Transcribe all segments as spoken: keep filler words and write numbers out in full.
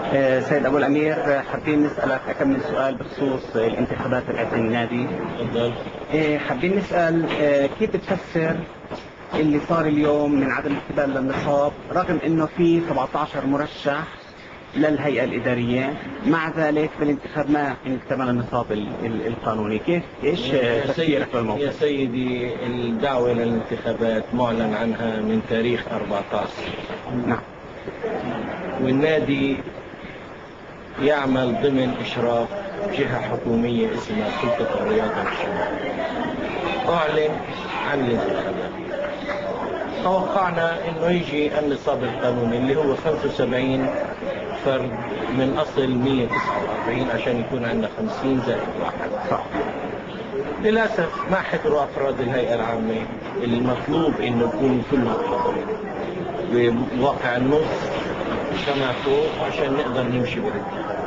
آه، سيد أبو الأمير، حابين نسألك كم من سؤال بخصوص الانتخابات تبعت النادي. تفضل. آه، حابين نسأل آه، كيف بتفسر اللي صار اليوم من عدم الاقتبال للنصاب رغم انه في سبعة عشر مرشح للهيئة الإدارية، مع ذلك بالانتخاب ما انكتمل النصاب ال- ال- القانوني. كيف ايش يا تفسيرك سيدي, للموضوع؟ يا سيدي الدعوة للانتخابات معلن عنها من تاريخ أربعة عشر، نعم. والنادي يعمل ضمن إشراف جهة حكومية اسمها سلطة الرياضة والشباب. أعلن عن الانتخابات. توقعنا انه يجي النصاب القانوني اللي هو خمسة وسبعين فرد من اصل مئة وتسعة وأربعين عشان يكون عندنا خمسين زائد واحد. صح. للاسف ما حضروا افراد الهيئة العامة المطلوب انه يكونوا كلهم حاضرين بواقع النص كما فوق عشان نقدر نمشي بالانتخابات.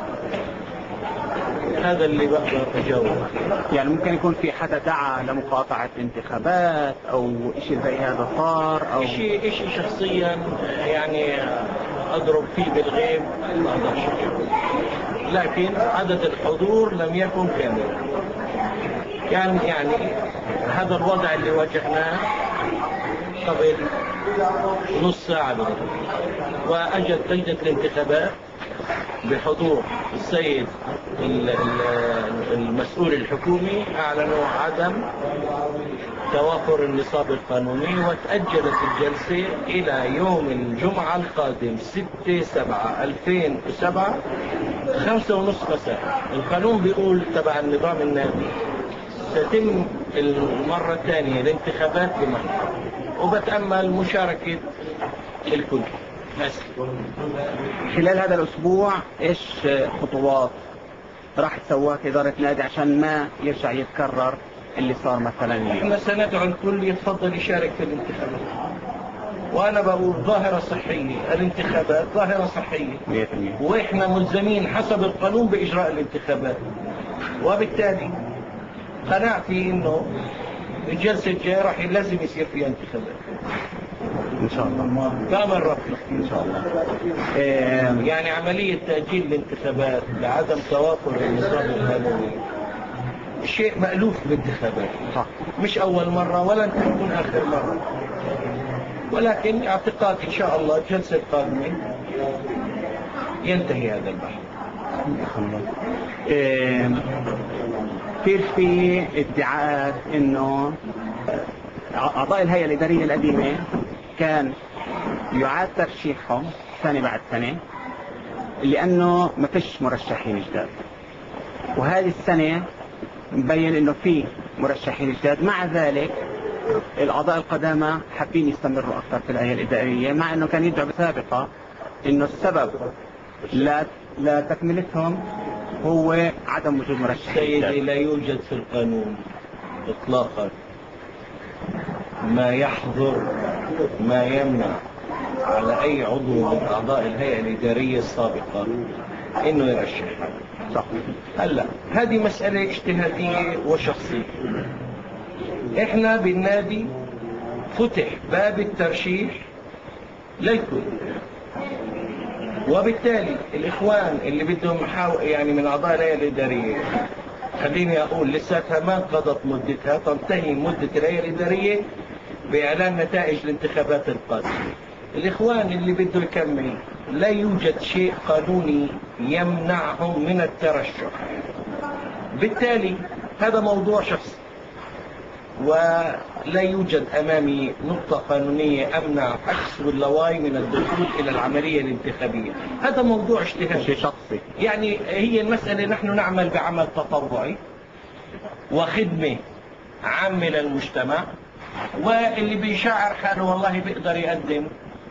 هذا اللي بقدر اجاوب. يعني ممكن يكون في حدا دعا لمقاطعة الانتخابات او شيء زي هذا صار، او شيء شيء شخصيا يعني اضرب فيه بالغيب ما اقدرش، لكن عدد الحضور لم يكن كاملا. يعني يعني هذا الوضع اللي واجهناه قبل نص ساعة بالضبط، واجت لجنة الانتخابات بحضور السيد المسؤول الحكومي اعلنوا عدم توافر النصاب القانوني، وتأجلت الجلسة الى يوم الجمعة القادم ستة سبعة ألفين وسبعة خمسة ونصف مساء. القانون بيقول تبع النظام النادي ستتم المرة الثانية الانتخابات بمحضر، وبتأمل مشاركة الكل. خلال هذا الاسبوع ايش خطوات راح تسويها إدارة نادي عشان ما يرجع يتكرر اللي صار مثلا اليوم؟ احنا سندعو الكل يتفضل يشارك في الانتخابات، وانا بقول ظاهرة صحية، الانتخابات ظاهرة صحية مئة بالمئة، واحنا ملزمين حسب القانون باجراء الانتخابات، وبالتالي قناعتي انه الجلسة الجاية راح لازم يصير فيها انتخابات ان شاء الله. كامل رفض ان شاء الله. إيه يعني عملية تأجيل الانتخابات لعدم توافر النظام القانوني شيء مألوف بالانتخابات، صح. مش أول مرة ولن تكون آخر مرة، ولكن اعتقاد إن شاء الله الجلسة القادمة ينتهي هذا البحث. إيه في في ادعاءات انه اعضاء الهيئة الإدارية القديمة كان يعاد ترشيحهم سنة بعد سنة لأنه ما فيش مرشحين جداد، وهذه السنة مبين انه في مرشحين جداد. مع ذلك الاعضاء القدامى حابين يستمروا اكثر في الهيئة الإدارية، مع انه كان يدعى بسابقة انه السبب لا لا تكملتهم هو عدم وجود مرشحين سيدي جداد. لا يوجد في القانون اطلاقا ما يحظر ما يمنع على اي عضو من اعضاء الهيئة الإدارية السابقة انه يرشح. صح. هلا هذه مسألة اجتهادية وشخصية. احنا بالنادي فتح باب الترشيح للكل، وبالتالي الاخوان اللي بدهم يحاول يعني من اعضاء الهيئة الإدارية، خليني اقول لساتها ما انقضت مدتها، تنتهي مدة الهيئة الإدارية باعلان نتائج الانتخابات القادمة. الاخوان اللي بده يكمل لا يوجد شيء قانوني يمنعهم من الترشح، بالتالي هذا موضوع شخصي، ولا يوجد امامي نقطة قانونية امنع اكس واللواي من الدخول الى العملية الانتخابية. هذا موضوع اجتهادي شيء شخصي. يعني هي المسألة نحن نعمل بعمل تطوعي وخدمة عامة للمجتمع، واللي بيشعر حاله والله بيقدر يقدم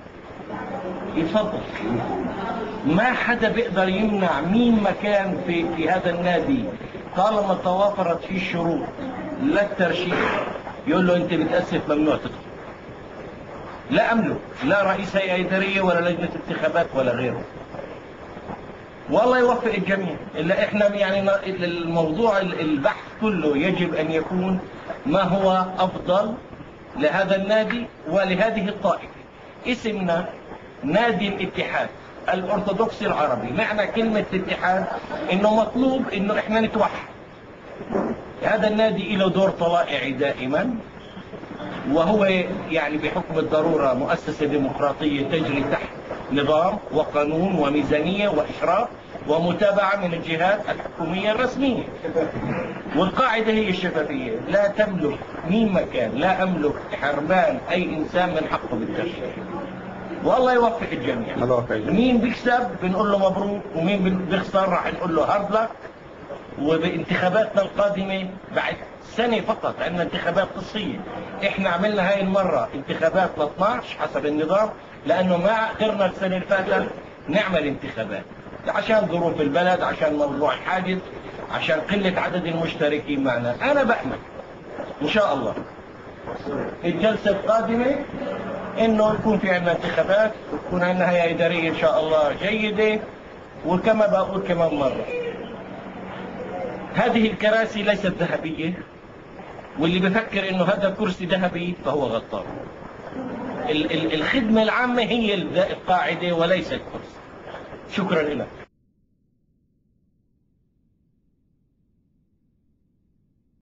يفضل. ما حدا بيقدر يمنع مين مكان في في هذا النادي طالما توافرت فيه الشروط للترشيح يقول له انت بتأسف ممنوع تدخل. لا املك لا رئيس هيئة إدارية ولا لجنة انتخابات ولا غيره. والله يوفق الجميع. الا احنا يعني الموضوع البحث كله يجب ان يكون ما هو افضل لهذا النادي ولهذه الطائفة. اسمنا نادي الاتحاد الأرثوذكسي العربي. معنى كلمة اتحاد إنه مطلوب إنه إحنا نتوحد. هذا النادي له دور طلائعي دائما، وهو يعني بحكم الضرورة مؤسسة ديمقراطية تجري تحت نظام وقانون وميزانية وإشراف ومتابعة من الجهات الحكومية الرسمية. والقاعدة هي الشفافية، لا تملك مين مكان، لا أملك حرمان أي إنسان من حقه بالترشيح. والله يوفق الجميع. مين بيكسب بنقول له مبروك، ومين بيخسر راح نقول له هارد لك. وبانتخاباتنا القادمة بعد سنة فقط عندنا انتخابات قصية. احنا عملنا هاي المرة انتخاباتنا اثناشر حسب النظام، لأنه ما قدرنا السنة اللي فاتت نعمل انتخابات عشان ظروف البلد، عشان موضوع الحاجز، عشان قلة عدد المشتركين معنا. أنا بأمل إن شاء الله الجلسة القادمة إنه يكون في عندنا انتخابات، ويكون عندنا هيئة إدارية إن شاء الله جيدة. وكما بقول كمان مرة، هذه الكراسي ليست ذهبية، واللي بفكر إنه هذا كرسي ذهبي فهو غلطان. الخدمة العامة هي القاعدة وليس الكرسي. شكرا لك.